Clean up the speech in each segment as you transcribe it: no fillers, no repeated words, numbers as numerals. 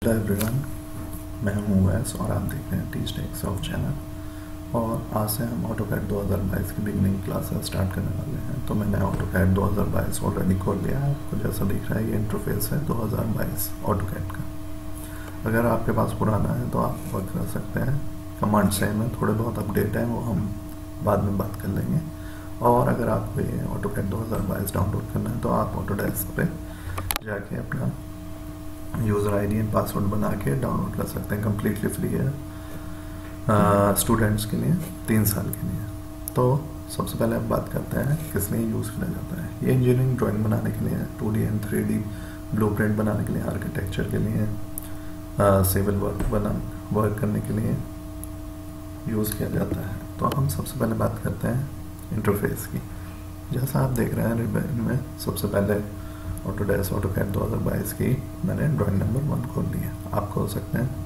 Hello everyone, मैं हूँ वैस और आप देख रहे हैं टीच टेक सॉफ्ट चैनल। और आज से हम ऑटोकैड 2022 की बिगनिंग क्लासेस स्टार्ट करने वाले हैं। तो मैंने ऑटोकैड 2022 ऑलरेडी खोल लिया है। आपको जैसा दिख रहा है ये इंटरफेस है 2022 ऑटोकैड का। अगर आपके पास पुराना है तो आप वर्क कर सकते हैं। कमांड सेम है, थोड़े बहुत अपडेट हैं वो हम बाद में बात कर लेंगे। और अगर आपको ये ऑटोकैड 2022 डाउनलोड करना है तो आप ऑटोडेस्क पे जाके अपना यूज़र आईडी एंड पासवर्ड बना के डाउनलोड कर सकते हैं। कम्प्लीटली फ्री है स्टूडेंट्स के लिए 3 साल के लिए। तो सबसे पहले हम बात करते हैं किस लिए यूज़ किया जाता है। ये इंजीनियरिंग ड्राइंग बनाने के लिए, 2D एंड 3D ब्लूप्रिंट बनाने के लिए, आर्किटेक्चर के लिए, सिविल वर्क करने के लिए यूज़ किया जाता है। तो हम सबसे पहले बात करते हैं इंटरफेस की। जैसा आप देख रहे हैं रिबन में सबसे पहले ऑटोडेस्क ऑटोकैड 2022 की मैंने ड्राइंग नंबर 1 खोल ली है, आप खोल सकते हैं।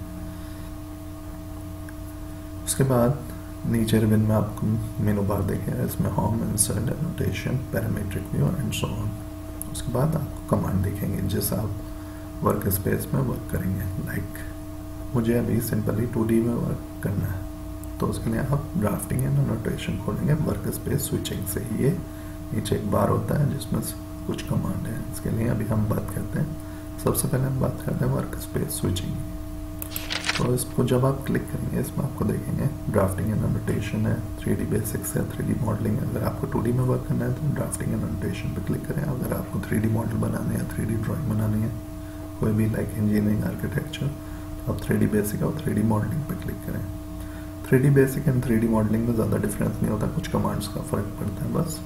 उसके बाद नीचे रिबन में आपको मेनू बार देखेगा, इसमें home, insert, annotation, parametric view and so on. उसके बाद आपको कमांड दिखेंगे जिस आप वर्क स्पेस में वर्क करेंगे। लाइक मुझे अभी सिंपली 2D में वर्क करना है तो उसके लिए आप ड्राफ्टिंग एंड एनोटेशन खोलेंगे वर्क स्पेस स्विचिंग से। ये नीचे एक बार होता है जिसमें कुछ कमांड है। इसके लिए अभी हम बात करते हैं। सबसे पहले हम बात करते हैं वर्क स्पेस स्विचिंग। तो इसको जब आप क्लिक करेंगे इसमें आपको देखेंगे ड्राफ्टिंग एंड एनोटेशन है, 3D बेसिक्स है, 3D मॉडलिंग है। अगर आपको 2D में वर्क करना है तो ड्राफ्टिंग एंड एनोटेशन पे क्लिक करें। अगर आपको 3D मॉडल बनाने या 3D ड्राइंग बनानी है कोई भी लाइक इंजीनियरिंग, आर्किटेक्चर, तो आप 3D बेसिक और 3D मॉडलिंग पे क्लिक करें। 3D basic and 3D modelling में ज़्यादा डिफरेंस नहीं होता, कुछ कमांड्स का फ़र्क पड़ता है बस।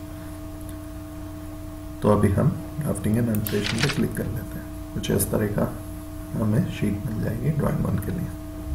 तो अभी हम ड्राफ्टिंग एंड एनोटेशन पे क्लिक कर लेते हैं। कुछ इस तरह का हमें शीट मिल जाएगी ड्राइंग 1 के लिए।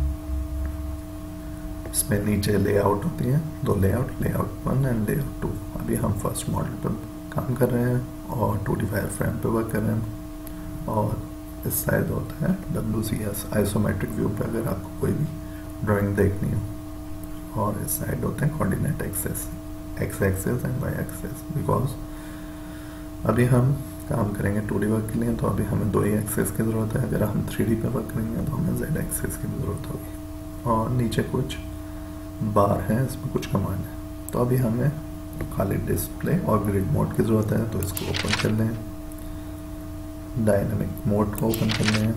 इसमें नीचे लेआउट होती है, 2 लेआउट 1 एंड लेआउट 2। अभी हम फर्स्ट मॉडल पर काम कर रहे हैं और 2D वायरफ्रेम पे वर्क कर रहे हैं। और इस साइड होता है WCS आइसोमेट्रिक व्यू पे अगर आपको कोई भी ड्राइंग देखनी हो। और इस साइड होते हैं coordinate axes, X axes and Y axes. Because अभी हम काम करेंगे 2D वर्क के लिए तो अभी हमें 2 ही एक्सेस की ज़रूरत है। अगर हम 3D पे वर्क करेंगे तो हमें Z एक्सेस की भी ज़रूरत होगी। और नीचे कुछ बार है, इसमें कुछ कमांड है। तो अभी हमें खाली डिस्प्ले और ग्रिड मोड की ज़रूरत है तो इसको ओपन कर लें। डायनेमिक मोड को ओपन कर लें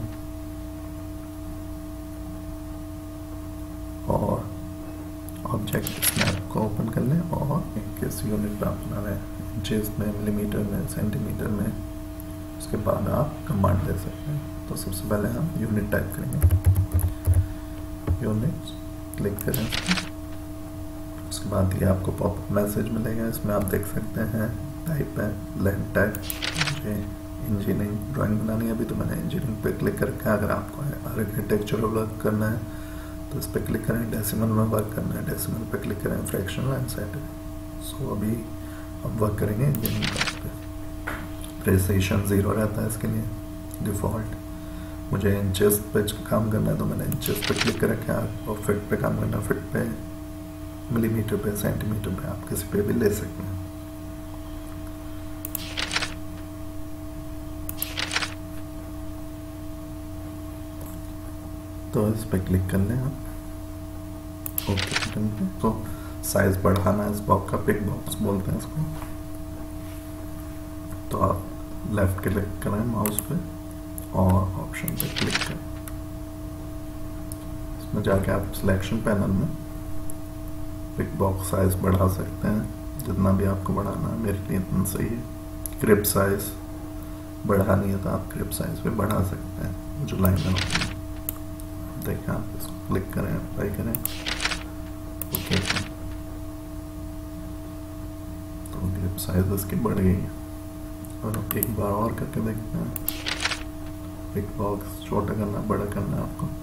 और ऑब्जेक्ट स्नैप को ओपन कर लें। और किस यूनिट पर आप बना रहे हैं, इंचेस में, मिलीमीटर में, सेंटीमीटर में। उसके बाद आप कमांड दे सकते हैं। तो सबसे पहले हम यूनिट टाइप करेंगे, यूनिट क्लिक करें। उसके बाद ये आपको पॉपअप मैसेज मिलेगा, इसमें आप देख सकते हैं टाइप है लेंथ टाइप। मुझे इंजीनियरिंग ड्राइंग बनानी है अभी तो मैंने इंजीनियरिंग पे क्लिक कर रखा है। अगर आपको आर्किटेक्चर वर्क करना है तो इस पर क्लिक करें। डेसिमल में वर्क करना है, डेसिमल पे क्लिक करें। Fractional and set. सो अभी अब वर्क करेंगे इंजीनियरिंग पे। प्रेसिशन 0 रहता है इसके लिए डिफ़ॉल्ट। मुझे इंचेस पे काम करना है तो मैंने इंचेस पे क्लिक कर रखा है। और फिट पे काम करना है, फिट पे, मिलीमीटर पे, सेंटीमीटर पे, आप किसी पे भी ले सकते हैं। तो इस पर क्लिक कर लें आप ओके बटन पे। तो साइज बढ़ाना है इस बॉक्स का, पिक बॉक्स बोलते हैं इसको। तो आप लेफ्ट क्लिक करें माउस पे और ऑप्शन पे क्लिक करें। इसमें जाके आप सिलेक्शन पैनल में पिक बॉक्स साइज बढ़ा सकते हैं जितना भी आपको बढ़ाना है। मेरे लिए इतना सही है। क्रिप साइज बढ़ानी है तो आप क्रिप साइज पे बढ़ा सकते हैं जो लाइन में होती है। देखें आप इसको क्लिक करें, अप्लाई करें, ओके। तो ग्रिप साइज इसकी बढ़ गई है। और एक बार और करके देखते हैं। पिक बॉक्स छोटा करना, बड़ा करना है आपको।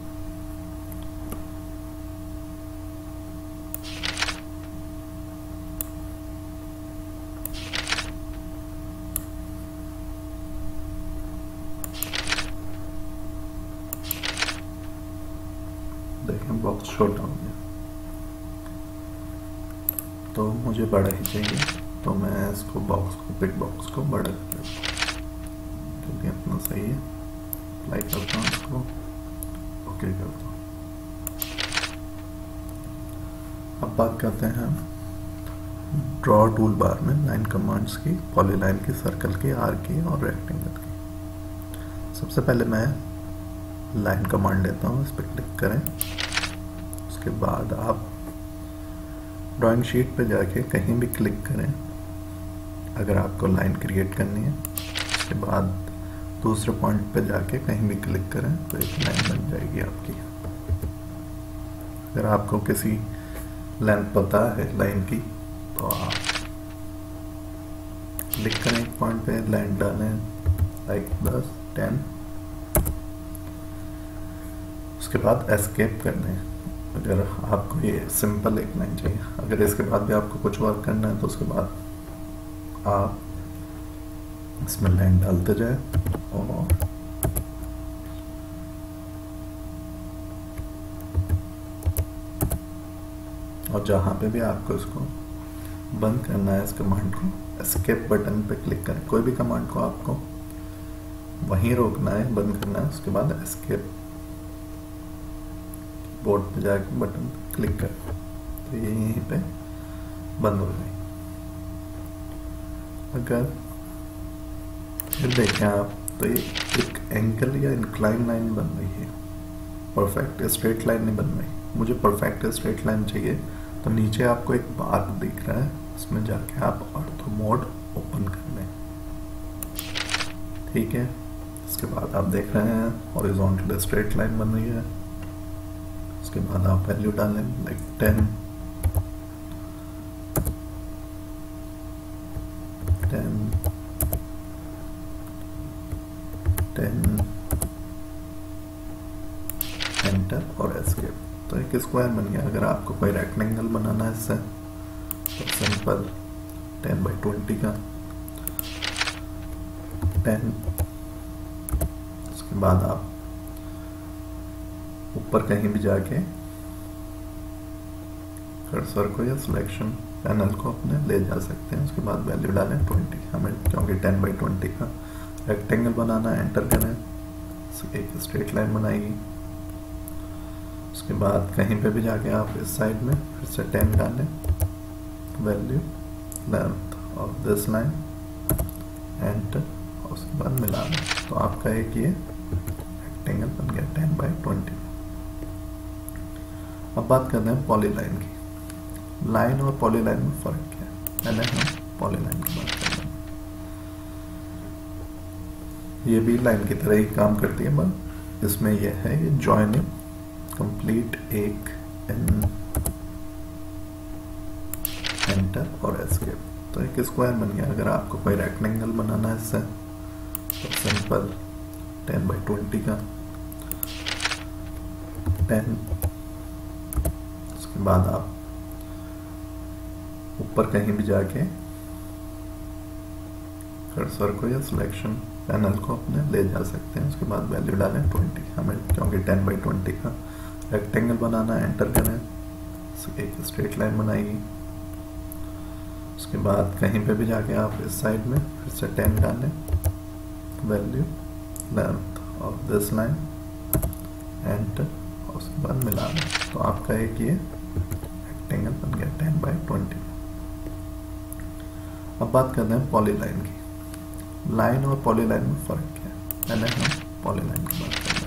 देखें बॉक्स छोटा हो गया। तो मुझे बड़ा ही चाहिए तो मैं इसको बॉक्स को, पिक बॉक्स को बड़ा कर देता हूँ क्योंकि इतना सही है। अप्लाई करता हूँ इसको। ओके कर दो। अब बात करते हैं ड्रॉ टूल बार में लाइन कमांड्स की, पॉलीलाइन की, सर्कल की, आर्क की और रेक्टेंगल की। सबसे पहले मैं लाइन कमांड लेता हूँ, इस पर क्लिक करें। उसके बाद आप ड्राइंग शीट पे जाके कहीं भी क्लिक करें अगर आपको लाइन क्रिएट करनी है। उसके बाद दूसरे पॉइंट पे जाके कहीं भी क्लिक करें तो एक लाइन बन जाएगी आपकी। अगर आपको किसी लेंथ पता है लाइन की तो आप क्लिक करें एक पॉइंट पे, लाइन डालें लाइक 10, 10। उसके बाद एस्केप कर दें अगर आपको ये सिंपल एक लाइन चाहिए। अगर इसके बाद भी आपको कुछ वर्क करना है तो उसके बाद आप इसमें लाइन डालते जाए और जहाँ पे भी आपको इसको बंद करना है, इस कमांड को एस्केप बटन पे क्लिक करें। कोई भी कमांड को आपको वहीं रोकना है, बंद करना है। उसके बाद एस्केप बोर्ड पे जाकर बटन क्लिक करें तो ये यहीं पे बंद हो जाएगी। अगर फिर देखें आप तो ये एक एंगल या इंक्लाइन लाइन बन रही है, परफेक्ट स्ट्रेट लाइन नहीं बन रही। मुझे परफेक्ट स्ट्रेट लाइन चाहिए तो नीचे आपको एक बार दिख रहा है, उसमें जाके आप ऑर्थो मोड ओपन कर लें। ठीक है, इसके बाद आप देख रहे हैं हॉरिजॉन्टल स्ट्रेट लाइन बन रही है। उसके बाद आप वैल्यू डालें लाइक 10, 10, 10, एंटर और एस्केप। तो एक स्क्वायर बन गया। अगर आपको कोई रेक्टेंगल बनाना है इससे तो सिंपल 10/20 का 10। उसके बाद आप ऊपर कहीं भी जाके कर्सर को या सिलेक्शन पैनल को अपने ले जा सकते हैं। उसके बाद वैल्यू डालें 20, हमें क्योंकि 10/20 का रेक्टेंगल बनाना है। एंटर करें, एक स्ट्रेट लाइन बनाएगी। उसके बाद कहीं पे भी जाके आप इस साइड में फिर से 10 डालें, value length of this line, enter, और उसके बाद मिला दें तो आपका एक ये रेक्टेंगल बन गया 10/20। अब बात करते हैं पॉलीलाइन की। लाइन और पॉलीलाइन में फर्क क्या है, पहले हम पॉलीलाइन की बात करते हैं। ये भी लाइन की तरह ही काम करती है, बस इसमें यह है ये जॉइनिंग कंप्लीट एक एंटर और एस्केप। तो एक स्क्वायर बन गया। अगर आपको कोई रेक्टेंगल बनाना है इससे तो सिंपल 10/20 का 10। उसके बाद आप ऊपर कहीं भी जाके कर्सर को या सिलेक्शन पैनल को अपने ले जा सकते हैं। उसके बाद वैल्यू डालें 20, हमें क्योंकि 10/20 का रेक्टेंगल बनाना है। एंटर करें, एक स्ट्रेट लाइन बनाएगी। उसके बाद कहीं पे भी जाके आप इस साइड में फिर से 10 डालें, value length of this line, enter, और उसके बाद मिला दें तो आपका एक ये रेक्टेंगल बन गया 10/20। अब बात करते हैं पॉलीलाइन की। लाइन और पॉलीलाइन में फर्क क्या है, पहले हम पॉलीलाइन की बात करते हैं।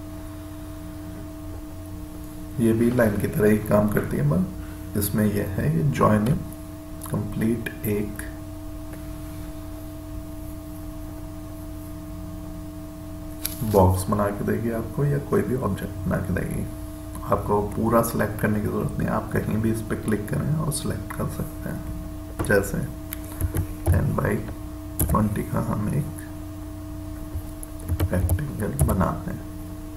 ये भी लाइन की तरह ही काम करती है, बस इसमें यह है ये जॉइनिंग कंप्लीट एक बॉक्स बना के देगी आपको, या कोई भी ऑब्जेक्ट बना के देगी। आपको पूरा सिलेक्ट करने की जरूरत नहीं, आप कहीं भी इस पर क्लिक करें और सिलेक्ट कर सकते हैं। जैसे 10/20 का हम एक रेक्टेंगल बनाते हैं।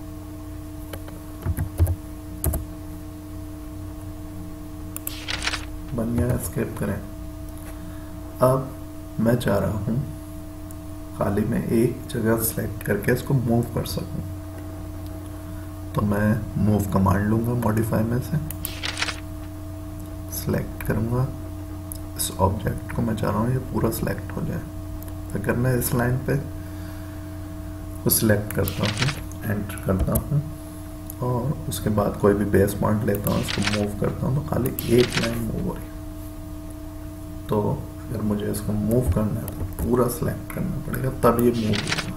बन गया, एस्केप करें। अब मैं चाह रहा हूं खाली मैं एक जगह सेलेक्ट करके इसको मूव कर सकूं, तो मैं मूव कमांड लूंगा मॉडिफाई में से, सिलेक्ट करूंगा इस ऑब्जेक्ट को। मैं चाह रहा हूं ये पूरा सिलेक्ट हो जाए। अगर मैं इस लाइन पे को सिलेक्ट करता हूं, एंटर करता हूं, और उसके बाद कोई भी बेस पॉइंट लेता हूँ, इसको मूव करता हूँ तो खाली एक लाइन मूव हो रही है। तो अगर मुझे इसको मूव करना है तो पूरा सेलेक्ट करना पड़ेगा, तब ये मूव होगा।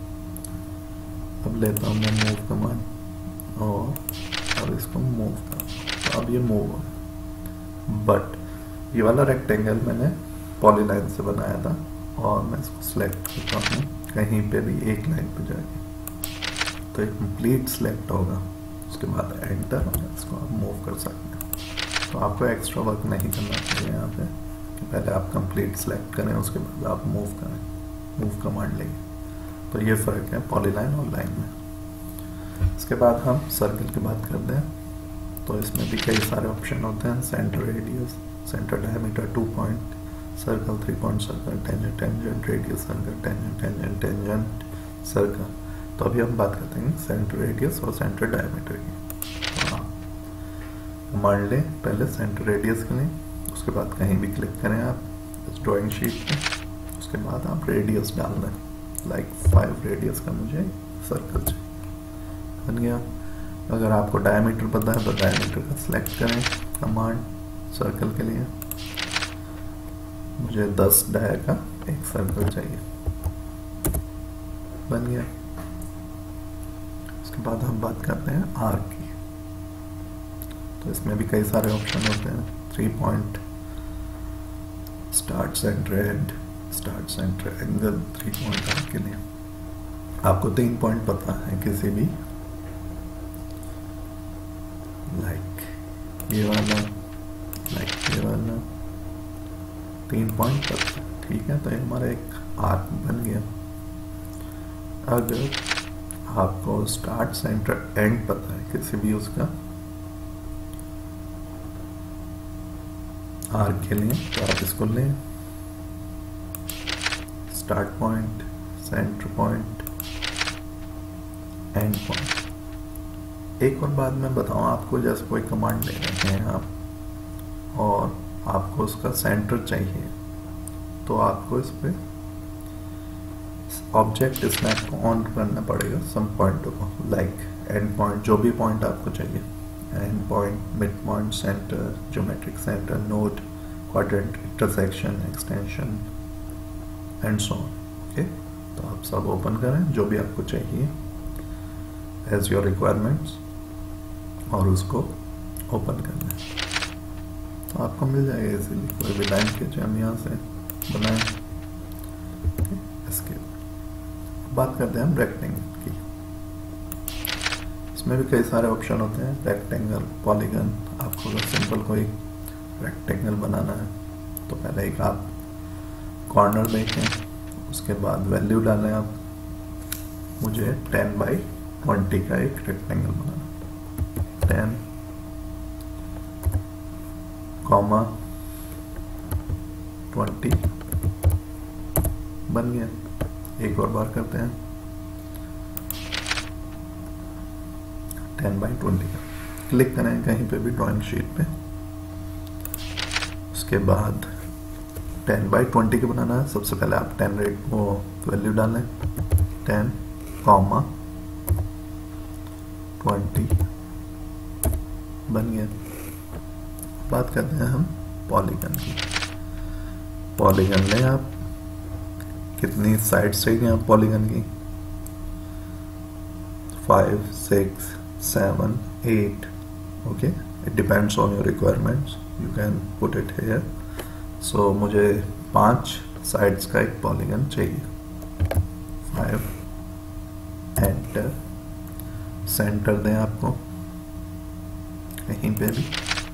अब लेता हूँ मैं मूव कमांड और अब इसको मूव करता हूँ, तो अब ये मूव हो गया। बट ये वाला रेक्टेंगल मैंने पॉलीलाइन से बनाया था और मैं इसको सिलेक्ट करता हूँ कहीं पे भी एक लाइन पे जाके, तो एक कंप्लीट सिलेक्ट होगा। उसके बाद एंटर और इसको आप मूव कर सकते हैं। तो आपको एक्स्ट्रा वर्क नहीं करना चाहिए यहाँ पे कि पहले आप कंप्लीट सिलेक्ट करें उसके बाद आप मूव करें, मूव कमांड लेंगे। तो ये फ़र्क है पॉलीलाइन और लाइन में। इसके बाद हम सर्कल की बात करते हैं। तो इसमें भी कई सारे ऑप्शन होते हैं, centre radius, centre diameter, 2 point circle, 3 point circle, tangent, tangent, radius circle, tangent, tangent, tangent circle. तो अभी हम बात करते हैं सेंटर रेडियस और सेंटर डायमीटर की। तो आप मान लें पहले सेंटर रेडियस के लिए, उसके बाद कहीं भी क्लिक करें आप इस ड्राइंग शीट पे, उसके बाद आप रेडियस डाल दें, लाइक 5 रेडियस का मुझे सर्कल चाहिए, बन गया। अगर आपको डायमीटर पता है तो डायमीटर का सिलेक्ट करें कमांड सर्कल के लिए, मुझे 10 डाया का एक सर्कल चाहिए, बन गया। उसके बाद हम बात करते हैं आर्क की। तो इसमें भी कई सारे ऑप्शन होते हैं, 3 point, start centre end, start centre angle, 3 point arc के लिए आपको 3 पॉइंट पता है किसी भी, लाइक ये वाला, लाइक ये वाला, 3 पॉइंट पता है, ठीक है। तो ये हमारा एक आर्क बन गया। अगर आपको स्टार्ट सेंटर एंड पता है किसी भी उसका आर्क के लिए, तो आप इसको लें, start point, centre point, end point. एक और बात मैं बताऊं आपको, जैसे कोई कमांड ले रहे हैं आप और आपको उसका सेंटर चाहिए, तो आपको इस पे ऑब्जेक्ट स्नैप को ऑन करना पड़ेगा सम पॉइंट को, लाइक एंड पॉइंट, जो भी पॉइंट आपको चाहिए, end point, mid point, centre, geometric centre, node, quadrant, intersection, extension and so on. Okay, तो आप सब ओपन करें जो भी आपको चाहिए एज योर रिक्वायरमेंट्स और उसको ओपन करना है, तो आपको मिल जाएगा इजीली। कोई भी लाइन खींचे हम यहाँ से बनाएं, इसके बात करते हैं हम रेक्टेंगल की। इसमें भी कई सारे ऑप्शन होते हैं, रेक्टेंगल, पॉलीगन। आपको अगर सिंपल कोई रेक्टेंगल बनाना है तो पहले एक आप कॉर्नर देखें, उसके बाद वैल्यू डालें आप, मुझे 10x20 का एक रेक्टेंगल बनाना, 10, कॉमा 20 बन गया। एक और बार करते हैं, 10x20 का क्लिक करें कहीं पे भी ड्राइंग शीट पे। उसके बाद 10x20 का बनाना है, सबसे पहले आप 10 रेट वो वैल्यू डालें, 10, कॉमा 20 बन गया। बात करते हैं हम पॉलीगन की। पॉलीगन लें आप, कितनी साइड्स चाहिए आप पॉलीगन की, 5, 6, 7, 8, okay, it depends on your requirements, you can put it here. So मुझे 5 साइड्स का एक पॉलीगन चाहिए, 5, एंटर, सेंटर दें आपको कहीं पे भी,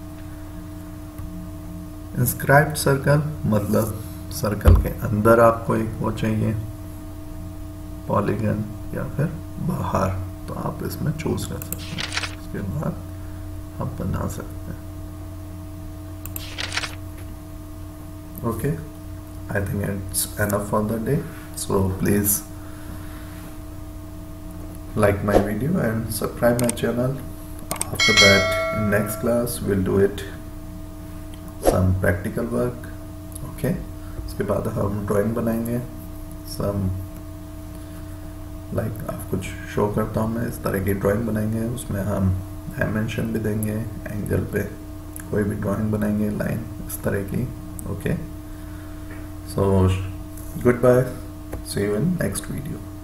इंस्क्राइब्ड सर्कल मतलब सर्कल के अंदर आपको एक वो चाहिए पॉलीगन या फिर बाहर, तो आप इसमें चूज कर सकते हैं। उसके बाद आप बना सकते हैं। Okay, I think it's enough for the day, so please like my video and subscribe my channel. After that, in next class we'll do it some practical work. Okay, उसके बाद हम ड्राइंग बनाएंगे, some लाइक आप कुछ show करता हूँ मैं, इस तरह की ड्राइंग बनाएंगे, उसमें हम डायमेंशन भी देंगे, एंगल पे कोई भी ड्राइंग बनाएंगे, लाइन इस तरह की. Okay, so goodbye, see you in next video.